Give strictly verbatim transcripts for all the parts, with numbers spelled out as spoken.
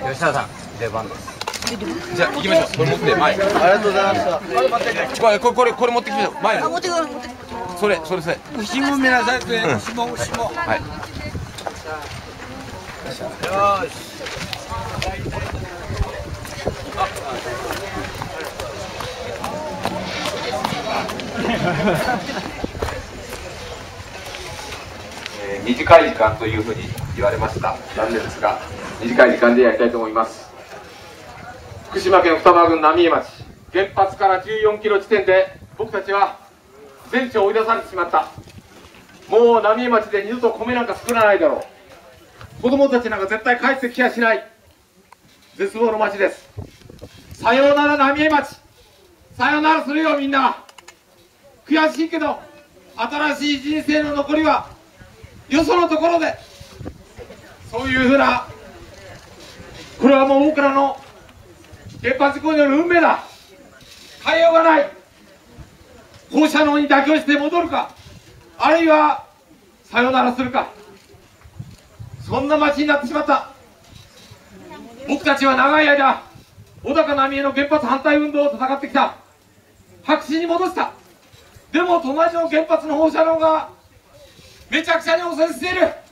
吉田さん、出番です。 じゃあ行きましょう。これ持って前。ありがとうございました。 これこれこれ持ってきましょう。前。 あ、持ってくる持ってくる。 それそれそれ。 牛もめなさいって。牛も牛も。 はい。 よし。 えー、短い時間というふうに言われました。残念ですが、短い時間でやりたいと思います。福島県双葉郡浪江町、原発からじゅうよんキロ地点で僕たちは全地を追い出されてしまった。もう浪江町で二度と米なんか作らないだろう。子供たちなんか絶対帰ってきやしない。絶望の町です。さようなら浪江町、さようならするよみんな。悔しいけど新しい人生の残りはよそのところで、そういうふうな、これはもう僕らの原発事故による運命だ。変えようがない。放射能に妥協して戻るか、あるいはさよならするか、そんな町になってしまった。僕たちは長い間小高浪江の原発反対運動を戦ってきた。白紙に戻した。でも隣の原発の放射能がめちゃくちゃに汚染している。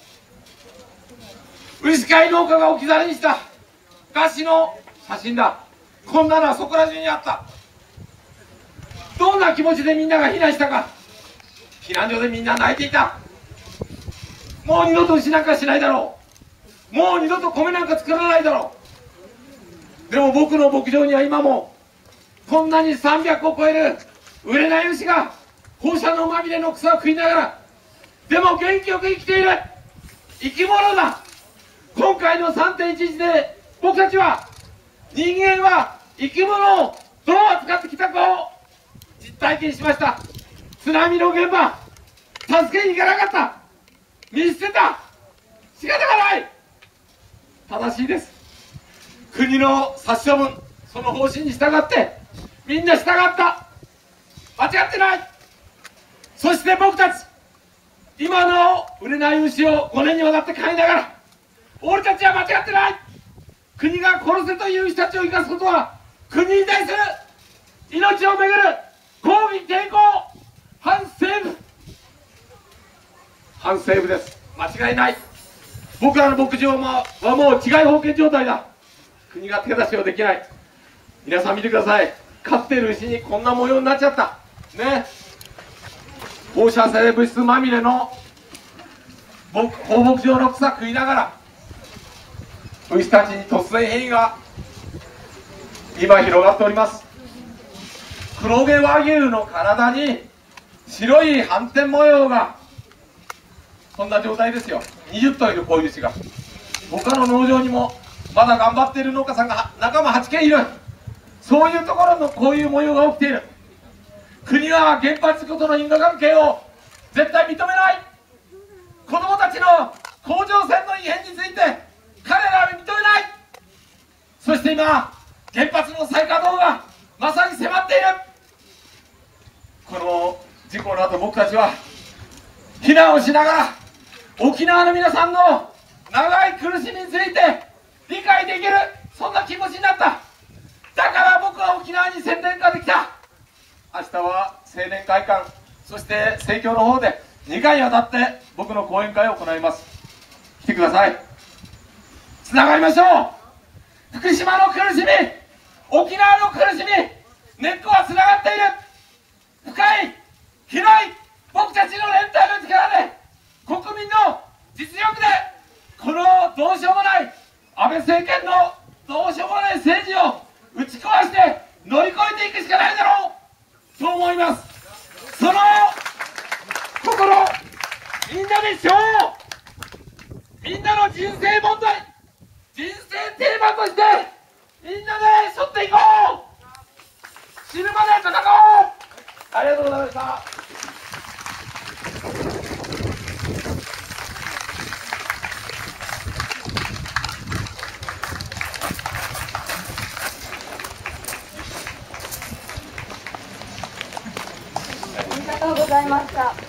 牛飼い農家が置き去りにした餓死の写真だ。こんなのはそこら中にあった。どんな気持ちでみんなが避難したか。避難所でみんな泣いていた。もう二度と牛なんかしないだろう。もう二度と米なんか作らないだろう。でも僕の牧場には今もこんなにさんびゃくを超える売れない牛が放射能まみれの草を食いながら、でも元気よく生きている生き物だ。今回の さんてんいちいち で僕たちは人間は生き物をどう扱ってきたかを実体験しました。津波の現場、助けに行かなかった、見捨てた、仕方がない。正しいです。国の殺処分、その方針に従ってみんな従った。間違ってない。そして僕たち今の売れない牛をごねんにわたって飼いながら、俺たちは間違ってない。国が殺せという人たちを生かすことは国に対する命をめぐる抗議抵抗、反政府反政府です。間違いない。僕らの牧場はもう治外法権状態だ。国が手出しをできない。皆さん見てください。飼っている牛にこんな模様になっちゃったね。放射性物質まみれの放牧場の草食いながら、牛たちに突然変異が今広がっております。黒毛和牛の体に白い斑点模様が、そんな状態ですよ。にじゅっといるこういう牛が。他の農場にもまだ頑張っている農家さんが仲間はちけんいる。そういうところのこういう模様が起きている。国は原発事故との因果関係を絶対認めない。子供たちの甲状腺の異変について彼らは認めない。そして今原発の再稼働がまさに迫っている。この事故の後、僕たちは避難をしながら沖縄の皆さんの長い苦しみについて理解できる、そんな気持ちになった。だから僕は沖縄に宣伝会できた。明日は青年会館、そして生協の方でにかいにわたって僕の講演会を行います。来てください。つながりましょう。福島の苦しみ、沖縄の苦しみ、根っこはつながっている。深い広い僕たちの連帯の力で、国民の実力で、このどうしようもない安倍政権のどうしようもない政治を打ち壊して乗り越えていくしかないだろう、そう思います。その心、みんなでしょう。みんなの人生問題、人生テーマとしてみんなで背負っていこう。死ぬまで戦おう。ありがとうございました。 ありがとうございました。